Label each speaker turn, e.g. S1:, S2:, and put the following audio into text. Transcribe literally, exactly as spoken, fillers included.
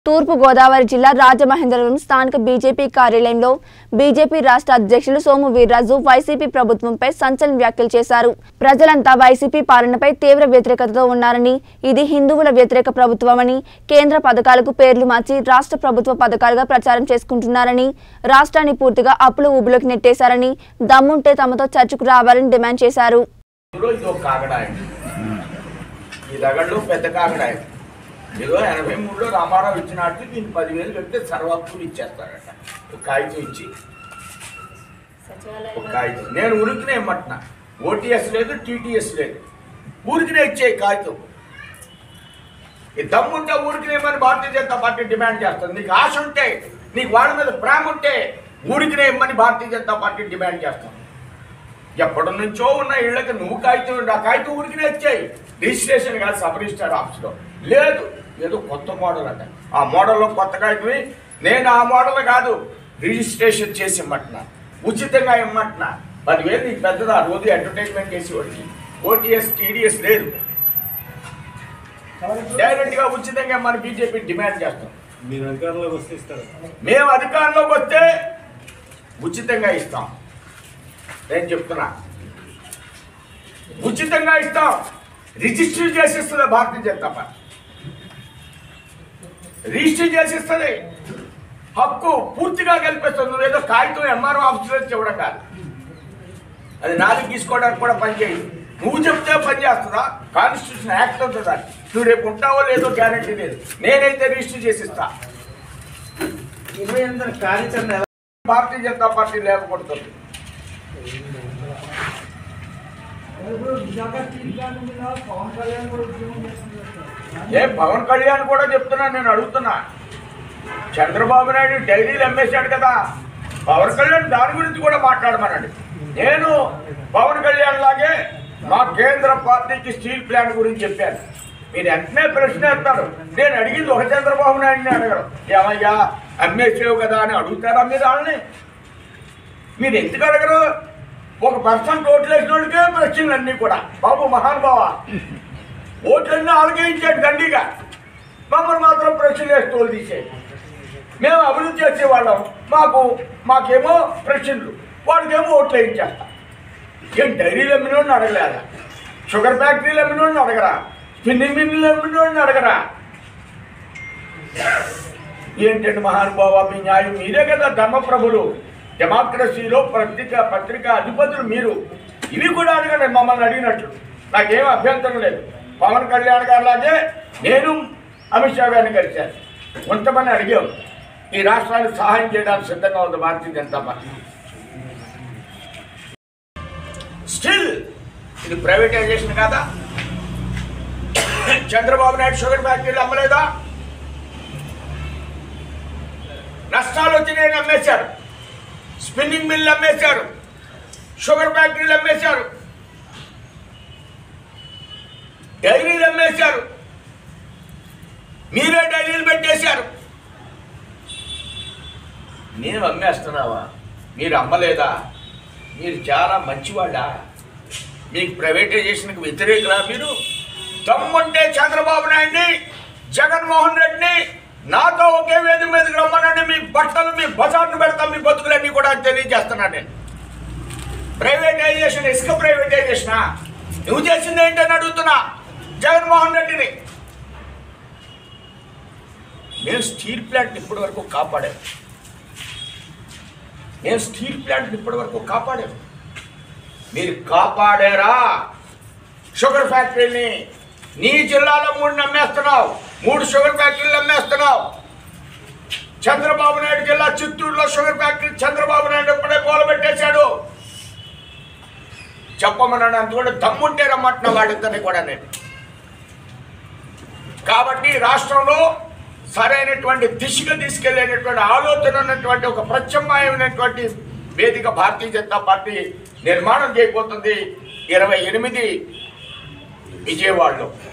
S1: తూర్పు గోదావరి జిల్లా రాజమహేంద్రవరం స్థానిక బీజేపీ కార్యాలయంలో బీజేపీ రాష్ట్ర అధ్యక్షులు సోము వీర్రాజు వైసీపీ ప్రభుత్వంపై సంచలన వ్యాఖ్యలు చేశారు. ప్రజలంతా వైసీపీ పాలనపై తీవ్ర వ్యతిరేకతతో ఉన్నారని, ఇది హిందువుల వ్యతిరేక ప్రభుత్వమని, కేంద్ర పథకాలకు పేర్లు మార్చి రాష్ట్ర ప్రభుత్వ పథకాలుగా ప్రచారం చేసుకుంటున్నారని, రాష్ట్రాన్ని పూర్తిగా అప్పుల ఊబిలోకి నెట్టేశారని, దమ్ముంటే తమతో చర్చకు రావాలని డిమాండ్ చేశారు.
S2: ఏదో ఎనభై మూడులో రామారావు ఇచ్చినట్టు దీనికి పదివేలు పెడితే సర్వత్తులు ఇచ్చేస్తారట. ఒక కాగితం ఇచ్చి ఒక కాగితం నేను ఉరికినే ఇమ్మంటున్నా. ఓటీఎస్ లేదు, టీటీఎస్ లేదు, ఊరికినే ఇచ్చే కాగితం. ఈ దమ్ముంటే ఊరికినేమని భారతీయ జనతా పార్టీ డిమాండ్ చేస్తుంది. నీకు ఆశ ఉంటే, నీకు వాళ్ళ మీద ప్రేమ ఉంటే ఊరికినే ఇమ్మని భారతీయ జనతా పార్టీ డిమాండ్ చేస్తాం. ఎప్పటి నుంచో ఉన్న ఇళ్ళకి నువ్వు కాగితం, ఆ కాగితం ఊరికినే ఇచ్చాయి. రిజిస్ట్రేషన్ కాదు, సబ్ రిజిస్టర్ ఆఫీస్లో లేదు, ఏదో కొత్త మోడల్ అంట. ఆ మోడల్లో కొత్త కాగితం నేను ఆ మోడల్ కాదు, రిజిస్ట్రేషన్ చేసి ఇమ్మంటున్నా, ఉచితంగా ఇమ్మంటున్నా. పదివేలు నీకు పెద్దదా, రోజు అడ్వర్టైజ్మెంట్ చేసి వాడికి. ఓటీఎస్ టీడీఎస్ లేదు, డైరెక్ట్గా ఉచితంగా మన బీజేపీ డిమాండ్ చేస్తాం.
S3: మీరు అధికారంలోకి వస్తే ఇస్తారు,
S2: మేము అధికారంలోకి వస్తే ఉచితంగా ఇస్తాం. నేను చెప్తున్నా, ఉచితంగా ఇస్తాం. రిజిస్టర్ చేసిస్తుంది భారతీయ జనతా పార్టీ, రిజిస్టర్ చేసిస్తుంది, హక్కు పూర్తిగా కల్పిస్తుంది. నువ్వేదో కాగితం ఎంఆర్ఓ ఆఫీసులో ఇవ్వడం కాదు, అది నాలుగు తీసుకోవడానికి కూడా పనిచేయదు. నువ్వు చెప్తే పని చేస్తుందా? కాన్స్టిట్యూషన్ యాక్ట్ ఉంటుందా? నువ్వు రేపు ఉంటావో లేదో గ్యారంటీ లేదు. నేనైతే రిజిస్టర్ చేసిస్తా.
S3: ఇరవై ఎనిమిది కార్యాచరణ
S2: భారతీయ జనతా పార్టీ లేకపోతుంది. ఏ పవన్ కళ్యాణ్ కూడా చెప్తున్నా, నేను అడుగుతున్నా. చంద్రబాబు నాయుడు డైరీలు అమ్మేశాడు కదా, పవన్ కళ్యాణ్ దాని గురించి కూడా మాట్లాడమనండి. నేను పవన్ కళ్యాణ్ లాగే మా కేంద్ర పార్టీకి స్టీల్ ప్లాంట్ గురించి చెప్పాను. మీరు వెంటనే ప్రశ్న వేస్తారు. నేను అడిగింది ఒక చంద్రబాబు నాయుడిని అడగడం. ఏమయ్యా అమ్మేసావు కదా అని అడుగుతారా మీరు వాళ్ళని? మీరు ఎందుకు అడగరు? ఒక పర్సెంట్ ఓట్లు వేసిన వాళ్ళకే ప్రశ్నలు అన్నీ కూడా. బాబు మహానుభావ, ఓట్లన్నీ ఆలకించాడు దండిగా, మమ్మల్ని మాత్రం ప్రశ్నలు వేసి తోలు తీసేది. మేము అభివృద్ధి చేసేవాళ్ళం, మాకు మాకేమో ప్రశ్నలు, వాడికేమో ఓట్లు వేయించేస్తాం. ఏం డైరీలు అమ్మినోడిని అడగలేదా? షుగర్ ఫ్యాక్టరీలు అమ్మినోడిని అడగరా? స్పిన్నింగ్ మిల్లులు అమ్మినోడిని అడగరా? ఏంటంటే మహానుభావ, మీ న్యాయం మీరే కదా ధర్మప్రభులు. డెమోక్రసీలో పత్రిక పత్రిక అధిపతులు మీరు. ఇవి కూడా అడగండి మమ్మల్ని అడిగినట్లు, నాకేం అభ్యంతరం లేదు. పవన్ కళ్యాణ్ గారు లాగే నేను అమిత్ షా గారిని కలిశాను, కొంతమంది అడిగాం. ఈ రాష్ట్రానికి సహాయం చేయడానికి సిద్ధంగా ఉంది భారతీయ జనతా పార్టీ. స్టిల్ ఇది ప్రైవేటైజేషన్ కాదా? చంద్రబాబు నాయుడు షుగర్ ఫ్యాక్టరీలు అమ్మలేదా? నష్టాలు వచ్చి నేను అమ్మేశారు, స్పిన్నింగ్ మిల్లు అమ్మేశారు, షుగర్ ఫ్యాక్టరీలు అమ్మేశారు, డైరీలు అమ్మేశారు, మీరే డైరీలు పెట్టేశారు. నేను అమ్మేస్తున్నావా? మీరు అమ్మలేదా? మీరు చాలా మంచివాళ్ళ, మీకు ప్రైవేటైజేషన్కి వ్యతిరేకలా? మీరు దమ్ముంటే చంద్రబాబు నాయుడిని, జగన్మోహన్ రెడ్డిని నాతో ఒకే వేదిక మీదకి రమ్మనండి. మీ బట్టలు మీ బజార్ను పెడతాం, మీ బతుకులన్నీ కూడా తెలియజేస్తున్నాను నేను. ప్రైవేటైజేషన్, ఇసుక ప్రైవేటైజేషనా? నువ్వు చేసింది ఏంటని అడుగుతున్నా జగన్మోహన్ రెడ్డిని. మేము స్టీల్ ప్లాంట్ ఇప్పటి వరకు కాపాడాము, మేము స్టీల్ ప్లాంట్ ఇప్పటి వరకు కాపాడాము. మీరు కాపాడారా? షుగర్ ఫ్యాక్టరీని నీ జిల్లాలో మూడు అమ్మేస్తున్నావు, మూడు షుగర్ ఫ్యాక్టరీలు అమ్మేస్తున్నావు. చంద్రబాబు నాయుడు జిల్లా చిత్తూరులో షుగర్ ఫ్యాక్టరీ చంద్రబాబు నాయుడు ఇప్పుడే కూలబెట్టేశాడు. చెప్పమన్నాడు, అంత కూడా దమ్ముంటే రమ్మంటున్నా వాడిద్దరిని కూడా నేను. కాబట్టి రాష్ట్రంలో సరైనటువంటి దిశగా తీసుకెళ్లేటటువంటి ఆలోచన ఉన్నటువంటి ఒక ప్రత్యామ్నాయమైనటువంటి వేదిక భారతీయ జనతా పార్టీ నిర్మాణం చేయబోతుంది ఇరవై ఎనిమిది విజయవాడలో.